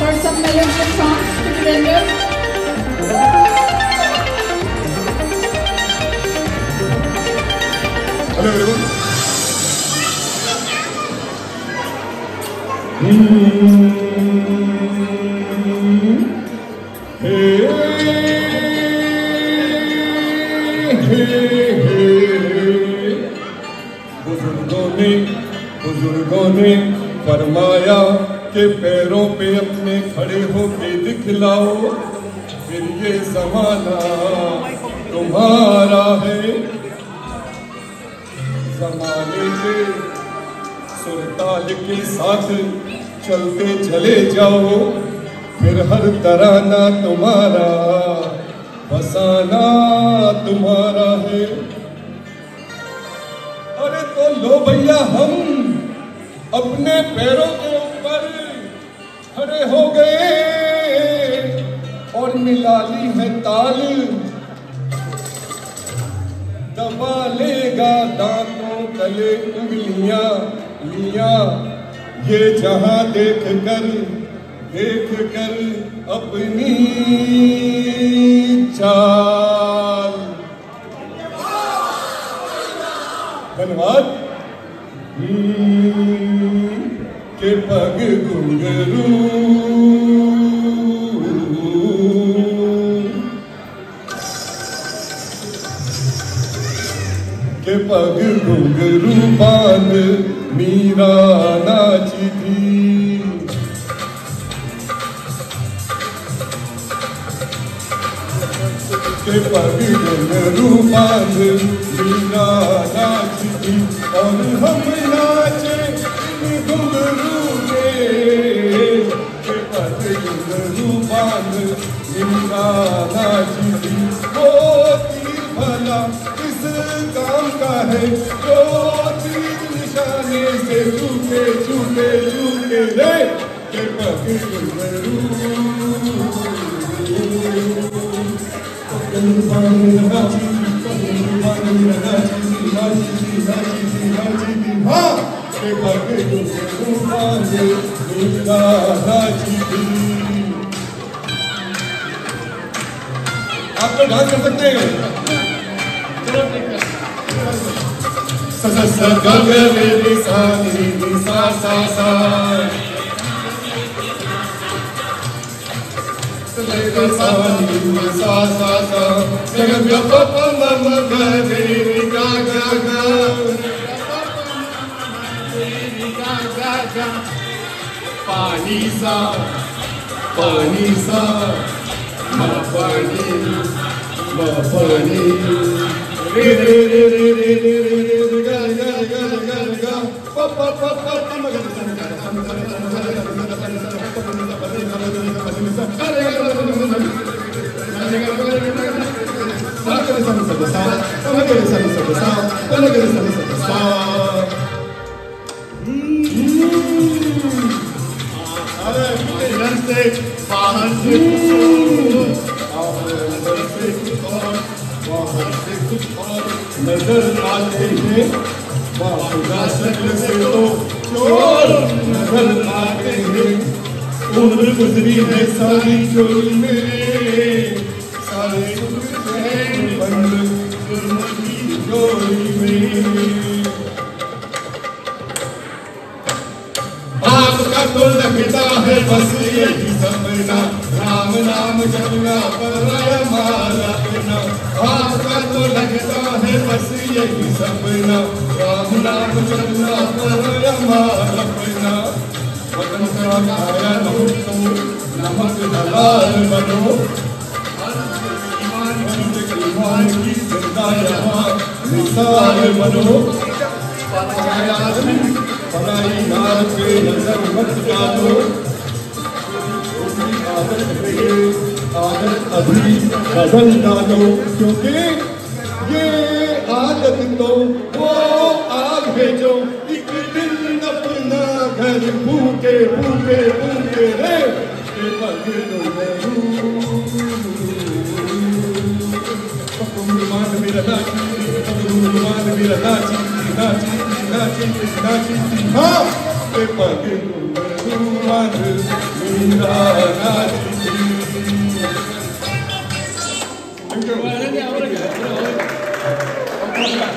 or some melodious songs to be rendered? Hello everyone. बुजुर्गों ने फरमाया के पैरों पे अपने खड़े होके दिखलाओ, फिर ये ज़माना तुम्हारा है। ज़माने के सुरताल के साथ चलते चले जाओ, फिर हर तराना तुम्हारा, फसाना तुम्हारा है। अरे तो लो भैया हम अपने पैरों के ऊपर खड़े हो गए और मिला ली है ताल, दबा लेगा दांतों तले उंगलियां लिया, ये जहां देख कर अपनी चाल। धन्यवाद। के पग घुंघरू के पग घुंघरू बांध मीरा नाची थी, के पग घुंघरू बांध मीरा नाची थी, और हम नाचे घुंघरू के पग घुंघरू बांध मीरा नाची थी। वो तीर भला किस काम का है, जो तीर निशाने से चूके चूके चूके रे, के पग घुंघरू आप तो डांस कर सकते हैं। सा सा सा गा गा रे रे सा रे रे सा सा सा रे रे सा रे रे सा सा सा गा गा पा पा मा मा गा रे रे गा गा गा पानी सा मा पानी रे रे रे रे रे रे रे गा गा गा गा गा पा पा पा पा मा गा बाहर से कुछ और नजर आते हैं, खुदा शक्ल से तो चोर नजर आते हैं। उम्र गुजरी है सारी चोरी मेरे, सारे बंद गुरमती चोरी में। आपका तो लगता है बस यही सपना, राम नाम जपना पर माला अपना। आपका तो लगता है बस यही सपना, राम नाम जपना पर माला अपना। वतन का खाया लो तो नमक हलाल बनो, ईमान की जिंदा यहाँ मिसाल बनो। पराई नार पे नजर मत डालो, आदत अभी बदल डालो, क्योंकि ये आदत तो वो आग है जो एक दिन अपना घर भूखे भूखे भूखे रे के पग मान मेरा नाची नाची हाँ के पग मान वीरानाथ की। Thank you.